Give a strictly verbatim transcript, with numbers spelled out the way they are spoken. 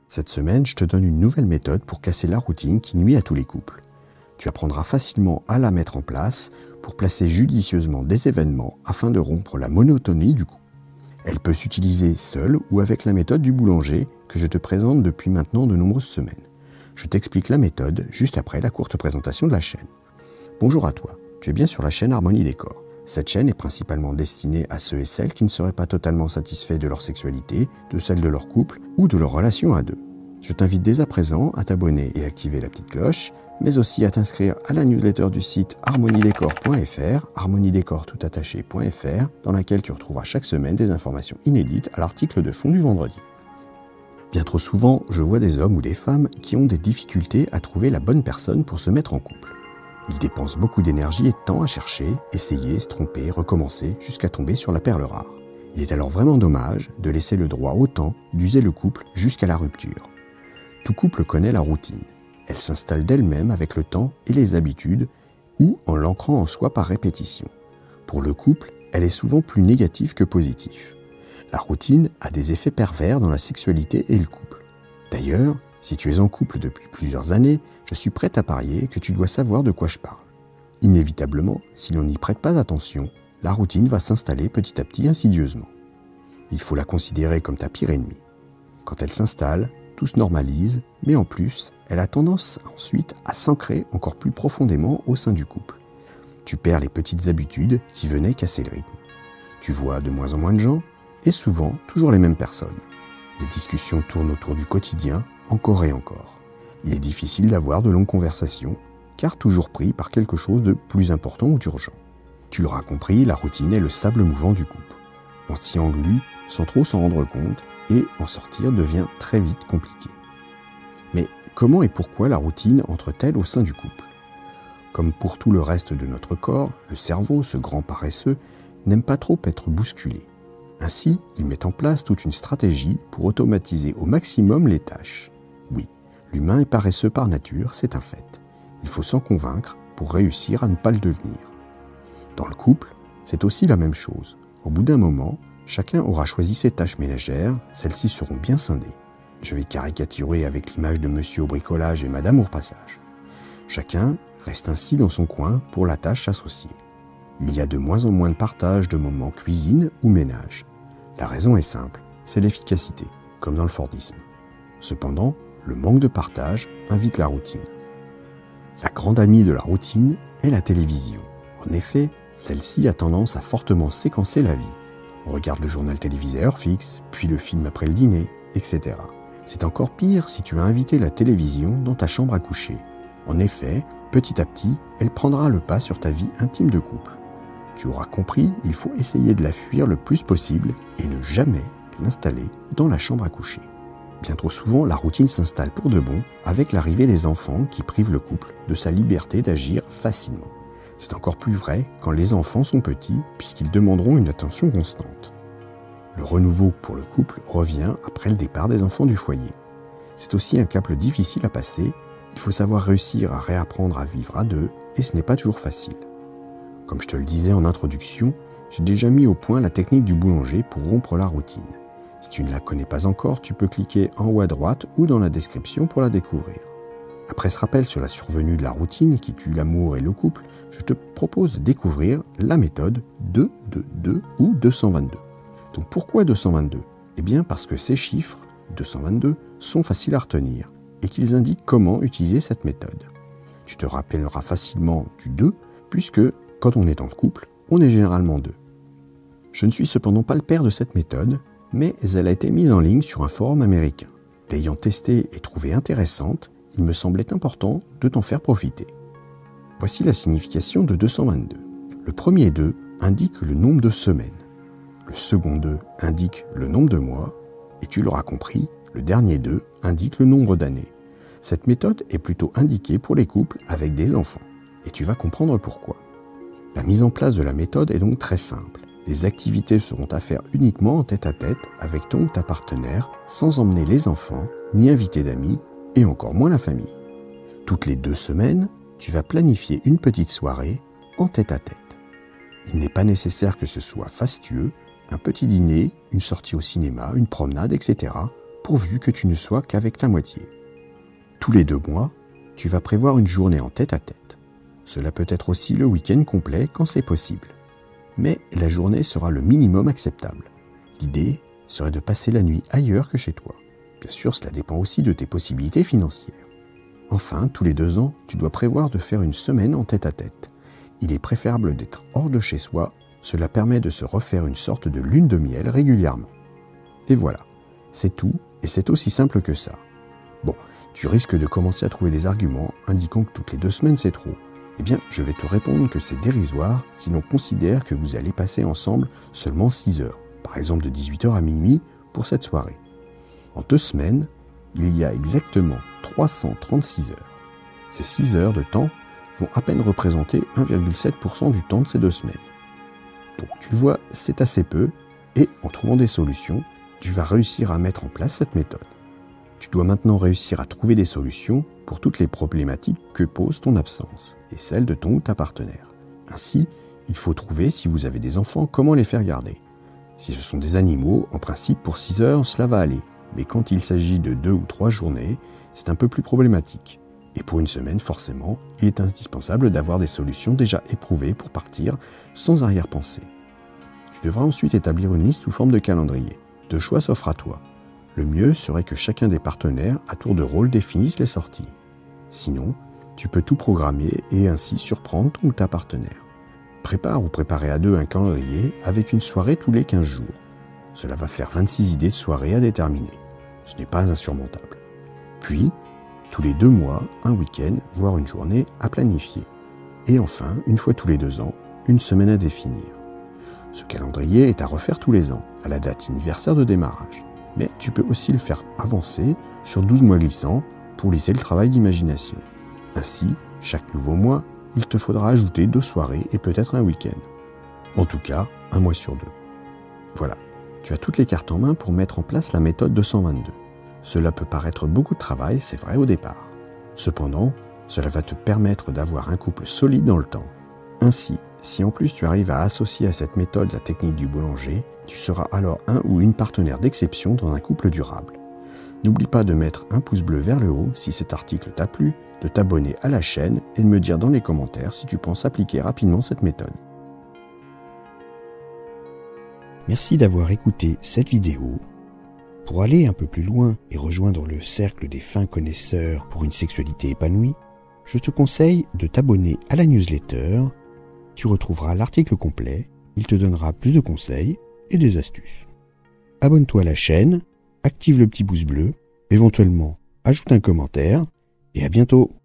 Cette semaine, je te donne une nouvelle méthode pour casser la routine qui nuit à tous les couples. Tu apprendras facilement à la mettre en place pour placer judicieusement des événements afin de rompre la monotonie du couple. Elle peut s'utiliser seule ou avec la méthode du boulanger que je te présente depuis maintenant de nombreuses semaines. Je t'explique la méthode juste après la courte présentation de la chaîne. Bonjour à toi, tu es bien sur la chaîne Harmonie Décor. Cette chaîne est principalement destinée à ceux et celles qui ne seraient pas totalement satisfaits de leur sexualité, de celle de leur couple ou de leur relation à deux. Je t'invite dès à présent à t'abonner et activer la petite cloche, mais aussi à t'inscrire à la newsletter du site harmonie décor point f r, harmonie décor tout attaché point f r, dans laquelle tu retrouveras chaque semaine des informations inédites à l'article de fond du vendredi. Bien trop souvent, je vois des hommes ou des femmes qui ont des difficultés à trouver la bonne personne pour se mettre en couple. Ils dépensent beaucoup d'énergie et de temps à chercher, essayer, se tromper, recommencer, jusqu'à tomber sur la perle rare. Il est alors vraiment dommage de laisser le droit au temps d'user le couple jusqu'à la rupture. Tout couple connaît la routine. Elle s'installe d'elle-même avec le temps et les habitudes, ou en l'ancrant en soi par répétition. Pour le couple, elle est souvent plus négative que positive. La routine a des effets pervers dans la sexualité et le couple. D'ailleurs, si tu es en couple depuis plusieurs années, je suis prêt à parier que tu dois savoir de quoi je parle. Inévitablement, si l'on n'y prête pas attention, la routine va s'installer petit à petit insidieusement. Il faut la considérer comme ta pire ennemie. Quand elle s'installe, tout se normalise, mais en plus, elle a tendance ensuite à s'ancrer encore plus profondément au sein du couple. Tu perds les petites habitudes qui venaient casser le rythme. Tu vois de moins en moins de gens, et souvent toujours les mêmes personnes. Les discussions tournent autour du quotidien, encore et encore. Il est difficile d'avoir de longues conversations, car toujours pris par quelque chose de plus important ou d'urgent. Tu l'auras compris, la routine est le sable mouvant du couple. On s'y englue sans trop s'en rendre compte, et en sortir devient très vite compliqué. Mais comment et pourquoi la routine entre-t-elle au sein du couple? Comme pour tout le reste de notre corps, le cerveau, ce grand paresseux, n'aime pas trop être bousculé. Ainsi, il met en place toute une stratégie pour automatiser au maximum les tâches. Oui, l'humain est paresseux par nature, c'est un fait. Il faut s'en convaincre pour réussir à ne pas le devenir. Dans le couple, c'est aussi la même chose. Au bout d'un moment, chacun aura choisi ses tâches ménagères, celles-ci seront bien scindées. Je vais caricaturer avec l'image de monsieur au bricolage et madame au repassage. Chacun reste ainsi dans son coin pour la tâche associée. Il y a de moins en moins de partage de moments cuisine ou ménage. La raison est simple, c'est l'efficacité, comme dans le Fordisme. Cependant, le manque de partage invite la routine. La grande amie de la routine est la télévision. En effet, celle-ci a tendance à fortement séquencer la vie. On regarde le journal télévisé à heure fixe, puis le film après le dîner, et cetera. C'est encore pire si tu as invité la télévision dans ta chambre à coucher. En effet, petit à petit, elle prendra le pas sur ta vie intime de couple. Tu auras compris, il faut essayer de la fuir le plus possible et ne jamais l'installer dans la chambre à coucher. Bien trop souvent, la routine s'installe pour de bon avec l'arrivée des enfants qui privent le couple de sa liberté d'agir facilement. C'est encore plus vrai quand les enfants sont petits puisqu'ils demanderont une attention constante. Le renouveau pour le couple revient après le départ des enfants du foyer. C'est aussi un cap difficile à passer, il faut savoir réussir à réapprendre à vivre à deux et ce n'est pas toujours facile. Comme je te le disais en introduction, j'ai déjà mis au point la technique du boulanger pour rompre la routine. Si tu ne la connais pas encore, tu peux cliquer en haut à droite ou dans la description pour la découvrir. Après ce rappel sur la survenue de la routine qui tue l'amour et le couple, je te propose de découvrir la méthode deux deux deux ou deux cent vingt-deux. Donc pourquoi deux cent vingt-deux? Eh bien parce que ces chiffres, deux cent vingt-deux, sont faciles à retenir et qu'ils indiquent comment utiliser cette méthode. Tu te rappelleras facilement du deux puisque quand on est en couple, on est généralement deux. Je ne suis cependant pas le père de cette méthode, mais elle a été mise en ligne sur un forum américain. L'ayant testée et trouvée intéressante, il me semblait important de t'en faire profiter. Voici la signification de deux cent vingt-deux. Le premier deux indique le nombre de semaines. Le second deux indique le nombre de mois. Et tu l'auras compris, le dernier deux indique le nombre d'années. Cette méthode est plutôt indiquée pour les couples avec des enfants. Et tu vas comprendre pourquoi. La mise en place de la méthode est donc très simple. Les activités seront à faire uniquement en tête-à-tête avec ton ou ta partenaire, sans emmener les enfants, ni inviter d'amis, et encore moins la famille. Toutes les deux semaines, tu vas planifier une petite soirée en tête-à-tête. Il n'est pas nécessaire que ce soit fastueux, un petit dîner, une sortie au cinéma, une promenade, et cetera pourvu que tu ne sois qu'avec ta moitié. Tous les deux mois, tu vas prévoir une journée en tête-à-tête. Cela peut être aussi le week-end complet quand c'est possible. Mais la journée sera le minimum acceptable. L'idée serait de passer la nuit ailleurs que chez toi. Bien sûr, cela dépend aussi de tes possibilités financières. Enfin, tous les deux ans, tu dois prévoir de faire une semaine en tête-à-tête. Il est préférable d'être hors de chez soi, cela permet de se refaire une sorte de lune de miel régulièrement. Et voilà, c'est tout, et c'est aussi simple que ça. Bon, tu risques de commencer à trouver des arguments indiquant que toutes les deux semaines c'est trop. Eh bien, je vais te répondre que c'est dérisoire si l'on considère que vous allez passer ensemble seulement six heures, par exemple de dix-huit heures à minuit pour cette soirée. En deux semaines, il y a exactement trois cent trente-six heures. Ces six heures de temps vont à peine représenter un virgule sept pour cent du temps de ces deux semaines. Donc tu le vois, c'est assez peu, et en trouvant des solutions, tu vas réussir à mettre en place cette méthode. Tu dois maintenant réussir à trouver des solutions pour toutes les problématiques que pose ton absence, et celles de ton ou ta partenaire. Ainsi, il faut trouver, si vous avez des enfants, comment les faire garder. Si ce sont des animaux, en principe pour six heures, cela va aller, mais quand il s'agit de deux ou trois journées, c'est un peu plus problématique. Et pour une semaine, forcément, il est indispensable d'avoir des solutions déjà éprouvées pour partir sans arrière-pensée. Tu devras ensuite établir une liste sous forme de calendrier. Deux choix s'offrent à toi. Le mieux serait que chacun des partenaires, à tour de rôle, définisse les sorties. Sinon, tu peux tout programmer et ainsi surprendre ton ou ta partenaire. Prépare ou préparez à deux un calendrier avec une soirée tous les quinze jours. Cela va faire vingt-six idées de soirées à déterminer. Ce n'est pas insurmontable. Puis, tous les deux mois, un week-end, voire une journée à planifier. Et enfin, une fois tous les deux ans, une semaine à définir. Ce calendrier est à refaire tous les ans, à la date anniversaire de démarrage. Mais tu peux aussi le faire avancer sur douze mois glissants pour lisser le travail d'imagination. Ainsi, chaque nouveau mois, il te faudra ajouter deux soirées et peut-être un week-end. En tout cas, un mois sur deux. Voilà, tu as toutes les cartes en main pour mettre en place la méthode deux cent vingt-deux. Cela peut paraître beaucoup de travail, c'est vrai au départ. Cependant, cela va te permettre d'avoir un couple solide dans le temps. Ainsi, si en plus tu arrives à associer à cette méthode la technique du boulanger, tu seras alors un ou une partenaire d'exception dans un couple durable. N'oublie pas de mettre un pouce bleu vers le haut si cet article t'a plu, de t'abonner à la chaîne et de me dire dans les commentaires si tu penses appliquer rapidement cette méthode. Merci d'avoir écouté cette vidéo. Pour aller un peu plus loin et rejoindre le cercle des fins connaisseurs pour une sexualité épanouie, je te conseille de t'abonner à la newsletter. Tu retrouveras l'article complet, il te donnera plus de conseils et des astuces. Abonne-toi à la chaîne, active le petit pouce bleu, éventuellement ajoute un commentaire et à bientôt.